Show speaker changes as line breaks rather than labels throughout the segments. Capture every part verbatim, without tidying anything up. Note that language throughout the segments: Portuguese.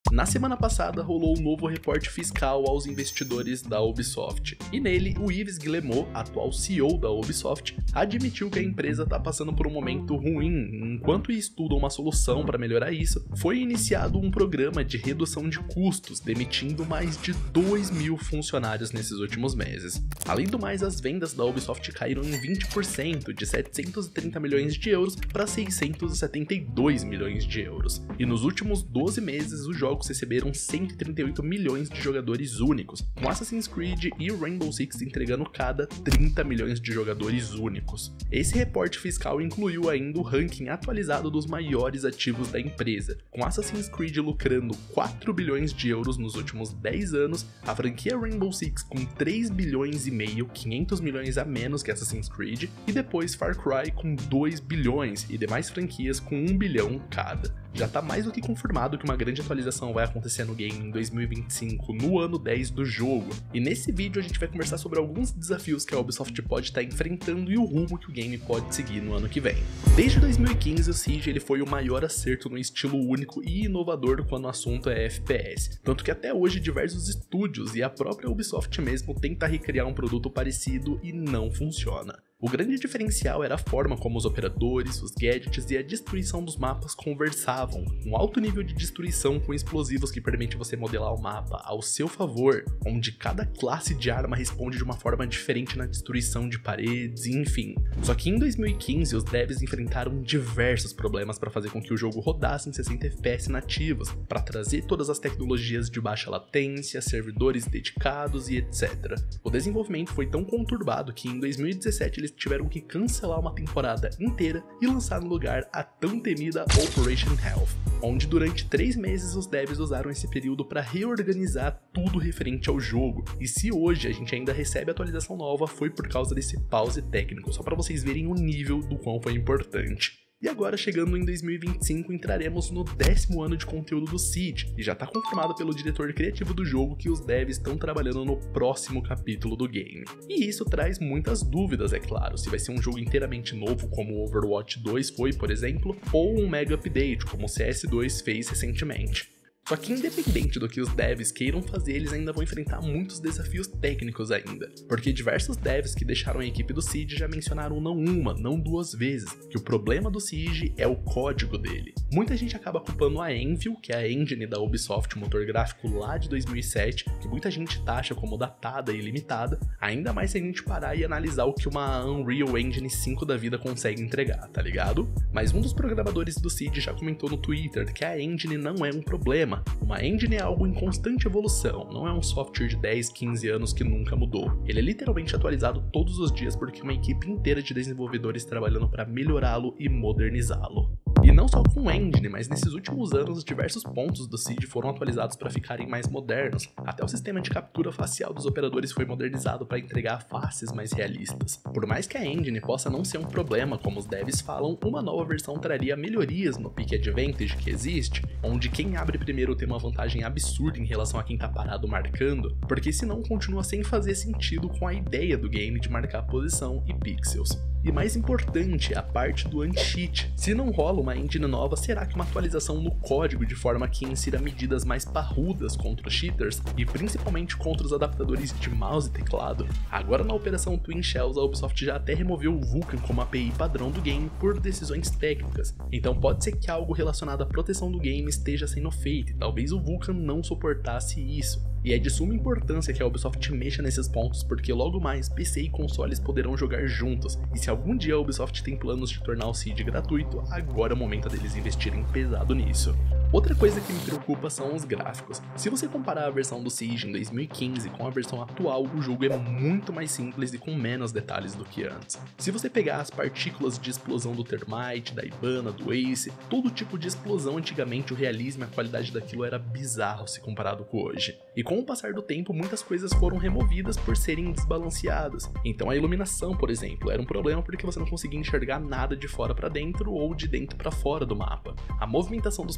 Na semana passada rolou um novo reporte fiscal aos investidores da Ubisoft, e nele o Yves Guillemot, atual C E O da Ubisoft, admitiu que a empresa está passando por um momento ruim. Enquanto estudam uma solução para melhorar isso, foi iniciado um programa de redução de custos, demitindo mais de dois mil funcionários nesses últimos meses. Além do mais, as vendas da Ubisoft caíram em vinte por cento, de setecentos e trinta milhões de euros para seiscentos e setenta e dois milhões de euros. E nos últimos doze meses, os jogos receberam cento e trinta e oito milhões de jogadores únicos, com Assassin's Creed e Rainbow Six entregando cada trinta milhões de jogadores únicos. Esse reporte fiscal incluiu ainda o ranking atualizado dos maiores ativos da empresa, com Assassin's Creed lucrando quatro bilhões de euros nos últimos dez anos, a franquia Rainbow Six com três bilhões e meio, quinhentos milhões a menos que Assassin's Creed, e depois Far Cry com dois bilhões e demais franquias com um bilhão cada. Já tá mais do que confirmado que uma grande atualização vai acontecer no game em dois mil e vinte e cinco, no ano dez do jogo, e nesse vídeo a gente vai conversar sobre alguns desafios que a Ubisoft pode estar enfrentando e o rumo que o game pode seguir no ano que vem. Desde dois mil e quinze, o Siege ele foi o maior acerto no estilo único e inovador quando o assunto é F P S, tanto que até hoje diversos estúdios e a própria Ubisoft mesmo tenta recriar um produto parecido e não funciona. O grande diferencial era a forma como os operadores, os gadgets e a destruição dos mapas conversavam, um alto nível de destruição com explosivos que permite você modelar o mapa ao seu favor, onde cada classe de arma responde de uma forma diferente na destruição de paredes, enfim. Só que em dois mil e quinze os devs enfrentaram diversos problemas para fazer com que o jogo rodasse em sessenta F P S nativos, para trazer todas as tecnologias de baixa latência, servidores dedicados e etcétera. O desenvolvimento foi tão conturbado que em dois mil e dezessete eles tiveram que cancelar uma temporada inteira e lançar no lugar a tão temida Operation Health, onde durante três meses os devs usaram esse período para reorganizar tudo referente ao jogo. E se hoje a gente ainda recebe atualização nova, foi por causa desse pause técnico, só para vocês verem o nível do quão foi importante. E agora, chegando em dois mil e vinte e cinco, entraremos no décimo ano de conteúdo do Siege, e já está confirmado pelo diretor criativo do jogo que os devs estão trabalhando no próximo capítulo do game. E isso traz muitas dúvidas, é claro, se vai ser um jogo inteiramente novo como o Overwatch dois foi, por exemplo, ou um mega update como o C S dois fez recentemente. Só que independente do que os devs queiram fazer, eles ainda vão enfrentar muitos desafios técnicos ainda, porque diversos devs que deixaram a equipe do Siege já mencionaram não uma, não duas vezes, que o problema do Siege é o código dele. Muita gente acaba culpando a Anvil, que é a engine da Ubisoft, motor gráfico lá de dois mil e sete, que muita gente taxa como datada e limitada, ainda mais se a gente parar e analisar o que uma Unreal Engine cinco da vida consegue entregar, tá ligado? Mas um dos programadores do Siege já comentou no Twitter que a engine não é um problema. Uma engine é algo em constante evolução, não é um software de dez, quinze anos que nunca mudou. Ele é literalmente atualizado todos os dias porque uma equipe inteira de desenvolvedores trabalhando para melhorá-lo e modernizá-lo. E não só com o engine, mas nesses últimos anos diversos pontos do Siege foram atualizados para ficarem mais modernos. Até o sistema de captura facial dos operadores foi modernizado para entregar faces mais realistas. Por mais que a engine possa não ser um problema, como os devs falam, uma nova versão traria melhorias no Pick Advantage que existe, onde quem abre primeiro tem uma vantagem absurda em relação a quem tá parado marcando, porque senão continua sem fazer sentido com a ideia do game de marcar posição e pixels. E mais importante, a parte do anti-cheat. Se não rola uma engine nova, será que uma atualização no código de forma que insira medidas mais parrudas contra os cheaters e principalmente contra os adaptadores de mouse e teclado? Agora na operação Twin Shells, a Ubisoft já até removeu o Vulkan como A P I padrão do game por decisões técnicas, então pode ser que algo relacionado à proteção do game esteja sendo feito e talvez o Vulkan não suportasse isso. E é de suma importância que a Ubisoft mexa nesses pontos, porque logo mais P C e consoles poderão jogar juntos, e se algum dia a Ubisoft tem planos de tornar o Siege gratuito, agora é o momento deles investirem pesado nisso. Outra coisa que me preocupa são os gráficos. Se você comparar a versão do Siege em dois mil e quinze com a versão atual, o jogo é muito mais simples e com menos detalhes do que antes. Se você pegar as partículas de explosão do Thermite, da Ibana, do Ace, todo tipo de explosão antigamente, o realismo e a qualidade daquilo era bizarro se comparado com hoje. E com o passar do tempo, muitas coisas foram removidas por serem desbalanceadas. Então a iluminação, por exemplo, era um problema porque você não conseguia enxergar nada de fora para dentro ou de dentro para fora do mapa. A movimentação dos personagens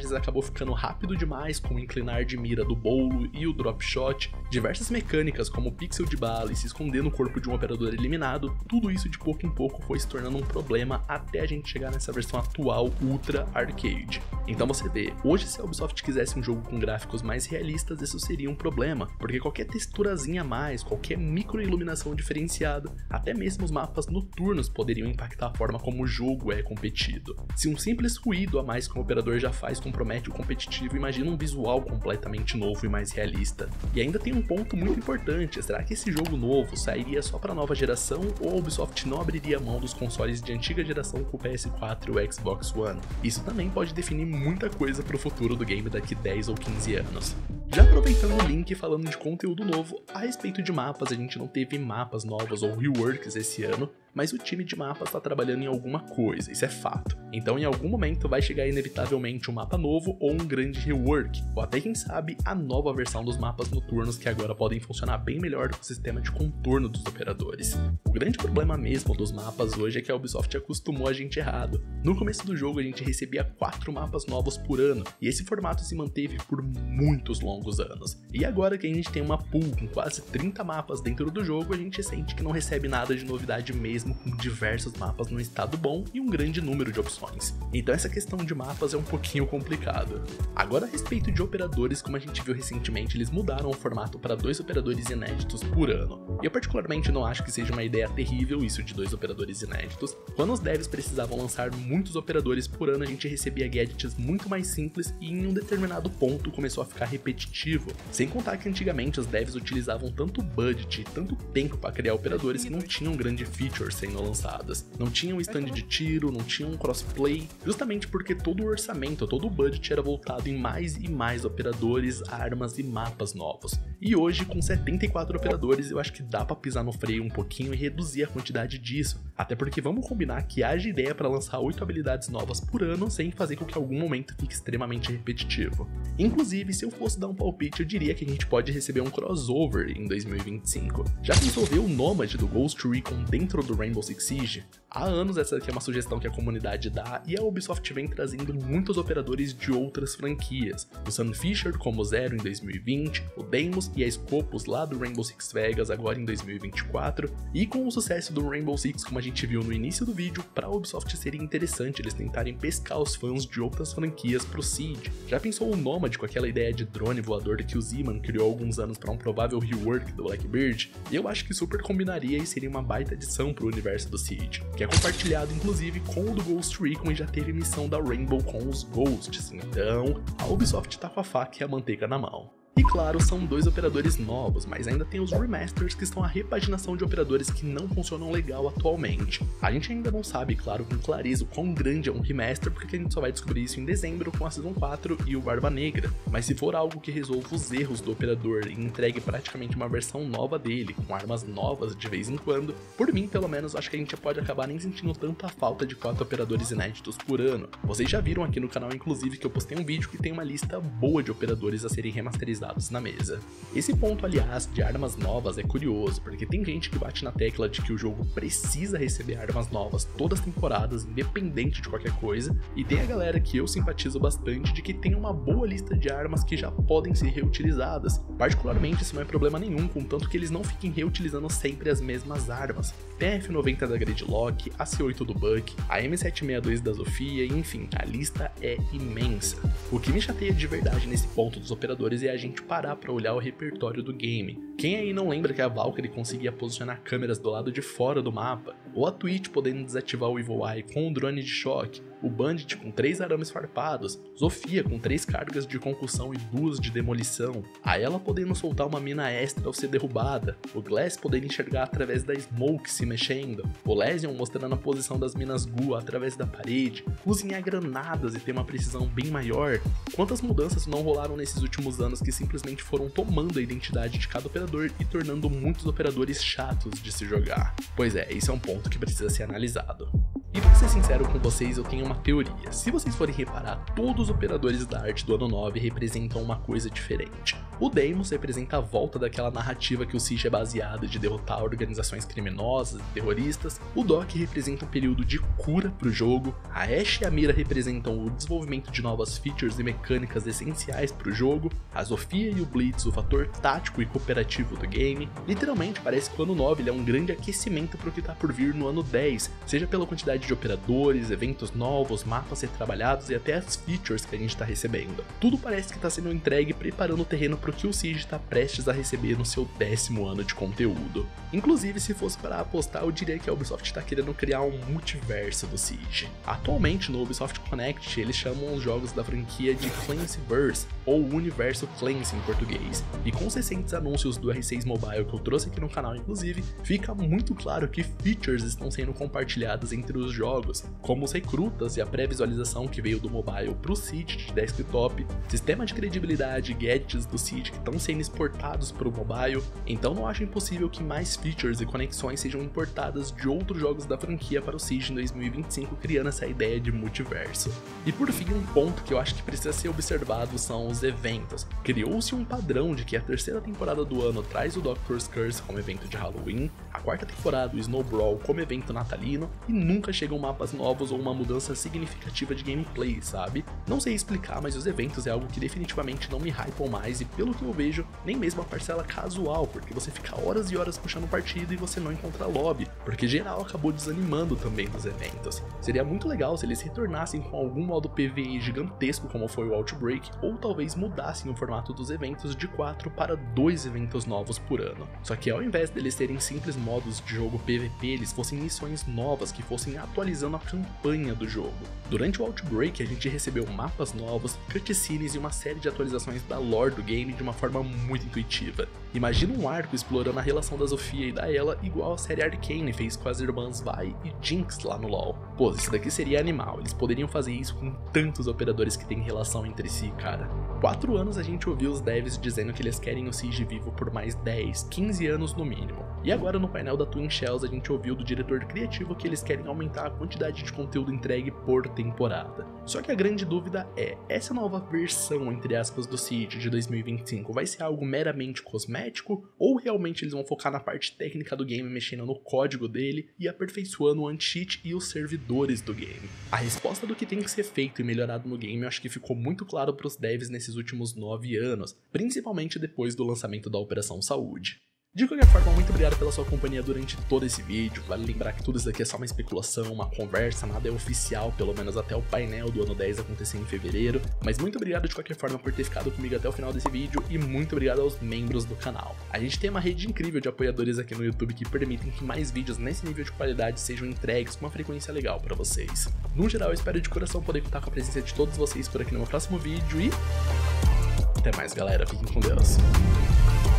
personagens acabou ficando rápido demais com o inclinar de mira do bolo e o drop shot, diversas mecânicas como o pixel de bala e se esconder no corpo de um operador eliminado, tudo isso de pouco em pouco foi se tornando um problema até a gente chegar nessa versão atual Ultra Arcade. Então você vê, hoje se a Ubisoft quisesse um jogo com gráficos mais realistas, isso seria um problema, porque qualquer texturazinha a mais, qualquer micro iluminação diferenciada, até mesmo os mapas noturnos poderiam impactar a forma como o jogo é competido. Se um simples ruído a mais que o operador já faz compromete o competitivo, imagina um visual completamente novo e mais realista. E ainda tem um ponto muito importante, será que esse jogo novo sairia só para nova geração ou a Ubisoft não abriria mão dos consoles de antiga geração com o P S quatro e o Xbox One? Isso também pode definir muita coisa para o futuro do game daqui dez ou quinze anos. Já aproveitando o link falando de conteúdo novo, a respeito de mapas, a gente não teve mapas novos ou reworks esse ano, mas o time de mapas está trabalhando em alguma coisa, isso é fato. Então em algum momento vai chegar inevitavelmente um mapa novo ou um grande rework, ou até quem sabe a nova versão dos mapas noturnos que agora podem funcionar bem melhor com o sistema de contorno dos operadores. O grande problema mesmo dos mapas hoje é que a Ubisoft acostumou a gente errado. No começo do jogo a gente recebia quatro mapas novos por ano, e esse formato se manteve por muitos longos anos. E agora que a gente tem uma pool com quase trinta mapas dentro do jogo, a gente sente que não recebe nada de novidade mesmo, com diversos mapas no estado bom e um grande número de opções. Então essa questão de mapas é um pouquinho complicado. Agora a respeito de operadores, como a gente viu recentemente, eles mudaram o formato para dois operadores inéditos por ano. E eu particularmente não acho que seja uma ideia terrível isso de dois operadores inéditos. Quando os devs precisavam lançar muitos operadores por ano, a gente recebia gadgets muito mais simples e em um determinado ponto começou a ficar repetitivo. Sem contar que antigamente os devs utilizavam tanto budget e tanto tempo para criar operadores que não tinham grande features sendo lançadas. Não tinha um stand de tiro, não tinha um crossplay, justamente porque todo o orçamento, todo o budget era voltado em mais e mais operadores, armas e mapas novos. E hoje, com setenta e quatro operadores, eu acho que dá pra pisar no freio um pouquinho e reduzir a quantidade disso. Até porque vamos combinar que haja ideia para lançar oito habilidades novas por ano sem fazer com que algum momento fique extremamente repetitivo. Inclusive, se eu fosse dar um palpite, eu diria que a gente pode receber um crossover em dois mil e vinte e cinco. Já pensou ver o Nomad do Ghost Recon dentro do Rainbow Six Siege? Há anos essa aqui é uma sugestão que a comunidade dá e a Ubisoft vem trazendo muitos operadores de outras franquias. O Sam Fisher como Zero em dois mil e vinte, o Deimos e a Scopus lá do Rainbow Six Vegas agora em dois mil e vinte e quatro, e com o sucesso do Rainbow Six como a gente viu no início do vídeo, para a Ubisoft seria interessante eles tentarem pescar os fãs de outras franquias pro Siege. Já pensou o Nomad com aquela ideia de drone voador que o Z-Man criou há alguns anos para um provável rework do Blackbeard? Eu acho que super combinaria e seria uma baita adição pro universo do Siege, que é compartilhado inclusive com o do Ghost Recon e já teve missão da Rainbow com os Ghosts, então a Ubisoft tá com a faca e a manteiga na mão. E claro, são dois operadores novos, mas ainda tem os remasters que estão a repaginação de operadores que não funcionam legal atualmente. A gente ainda não sabe, claro, com clareza o quão grande é um remaster, porque a gente só vai descobrir isso em dezembro com a Season quatro e o Barba Negra. Mas se for algo que resolva os erros do operador e entregue praticamente uma versão nova dele, com armas novas de vez em quando, por mim pelo menos acho que a gente pode acabar nem sentindo tanto a falta de quatro operadores inéditos por ano. Vocês já viram aqui no canal inclusive que eu postei um vídeo que tem uma lista boa de operadores a serem remasterizados na mesa. Esse ponto, aliás, de armas novas é curioso, porque tem gente que bate na tecla de que o jogo precisa receber armas novas todas as temporadas, independente de qualquer coisa, e tem a galera que eu simpatizo bastante de que tem uma boa lista de armas que já podem ser reutilizadas. Particularmente isso não é problema nenhum, contanto que eles não fiquem reutilizando sempre as mesmas armas. Tem a F noventa da Gridlock, a C oito do Buck, a M setecentos e sessenta e dois da Zofia, enfim, a lista é imensa. O que me chateia de verdade nesse ponto dos operadores é a gente parar para olhar o repertório do game. Quem aí não lembra que a Valkyrie conseguia posicionar câmeras do lado de fora do mapa? Ou a Twitch podendo desativar o Evil Eye com um drone de choque? O Bandit com três arames farpados, Zofia com três cargas de concussão e duas de demolição, a ela podendo soltar uma mina extra ao ser derrubada, o Glass podendo enxergar através da Smoke se mexendo, o Lesion mostrando a posição das minas G U através da parede, cozinhar granadas e ter uma precisão bem maior. Quantas mudanças não rolaram nesses últimos anos que simplesmente foram tomando a identidade de cada operador e tornando muitos operadores chatos de se jogar? Pois é, esse é um ponto que precisa ser analisado. E pra ser sincero com vocês, eu tenho uma teoria. Se vocês forem reparar, todos os operadores da arte do ano nove representam uma coisa diferente. O Deimos representa a volta daquela narrativa que o Siege é baseado de derrotar organizações criminosas e terroristas. O Doc representa um período de cura pro jogo. A Ashe e a Mira representam o desenvolvimento de novas features e mecânicas essenciais pro jogo. A Zofia e o Blitz, o fator tático e cooperativo do game. Literalmente, parece que o ano nove ele é um grande aquecimento pro que tá por vir no ano dez, seja pela quantidade de operadores, eventos novos, mapas ser trabalhados e até as features que a gente tá recebendo. Tudo parece que tá sendo entregue preparando o terreno pro que o Siege tá prestes a receber no seu décimo ano de conteúdo. Inclusive, se fosse para apostar, eu diria que a Ubisoft tá querendo criar um multiverso do Siege. Atualmente no Ubisoft Connect, eles chamam os jogos da franquia de Clancyverse, ou Universo Clancy em português. E com os recentes anúncios do R seis Mobile que eu trouxe aqui no canal inclusive, fica muito claro que features estão sendo compartilhadas entre os jogos, como os recrutas e a pré-visualização que veio do mobile pro Siege de desktop, sistema de credibilidade e gadgets do Siege que estão sendo exportados para o mobile. Então não acho impossível que mais features e conexões sejam importadas de outros jogos da franquia para o Siege em dois mil e vinte e cinco, criando essa ideia de multiverso. E por fim, um ponto que eu acho que precisa ser observado são os eventos. Criou-se um padrão de que a terceira temporada do ano traz o Doctor's Curse como evento de Halloween, a quarta temporada o Snow Brawl como evento natalino, e nunca chegam mapas novos ou uma mudança significativa de gameplay, sabe? Não sei explicar, mas os eventos é algo que definitivamente não me hypam mais e pelo que eu vejo, nem mesmo a parcela casual, porque você fica horas e horas puxando partido e você não encontra lobby, porque geral acabou desanimando também dos eventos. Seria muito legal se eles retornassem com algum modo P V E gigantesco como foi o Outbreak, ou talvez mudassem o formato dos eventos de quatro para dois eventos novos por ano. Só que ao invés deles serem simples modos de jogo P V P, eles fossem missões novas que fossem atualizando a campanha do jogo. Durante o Outbreak a gente recebeu mapas novos, cutscenes e uma série de atualizações da lore do game de uma forma muito intuitiva. Imagina um arco explorando a relação da Zofia e da Ela igual a série Arcane fez com as irmãs Vi e Jinx lá no LoL. Pô, isso daqui seria animal, eles poderiam fazer isso com tantos operadores que têm relação entre si, cara. Quatro anos a gente ouviu os devs dizendo que eles querem o Siege vivo por mais dez, quinze anos no mínimo. E agora no painel da Twin Shells a gente ouviu do diretor criativo que eles querem aumentar a quantidade de conteúdo entregue por temporada. Só que a grande dúvida é, essa nova versão, entre aspas, do Siege de dois mil e vinte e cinco vai ser algo meramente cosmético? Ou realmente eles vão focar na parte técnica do game, mexendo no código dele e aperfeiçoando o anti-cheat e os servidores do game? A resposta do que tem que ser feito e melhorado no game eu acho que ficou muito claro para os devs nesses últimos nove anos, principalmente depois do lançamento da Operação Saúde. De qualquer forma, muito obrigado pela sua companhia durante todo esse vídeo. Vale lembrar que tudo isso aqui é só uma especulação, uma conversa, nada é oficial, pelo menos até o painel do ano dez acontecer em fevereiro. Mas muito obrigado de qualquer forma por ter ficado comigo até o final desse vídeo e muito obrigado aos membros do canal. A gente tem uma rede incrível de apoiadores aqui no YouTube que permitem que mais vídeos nesse nível de qualidade sejam entregues com uma frequência legal pra vocês. No geral, eu espero de coração poder contar com a presença de todos vocês por aqui no meu próximo vídeo e... até mais, galera. Fiquem com Deus.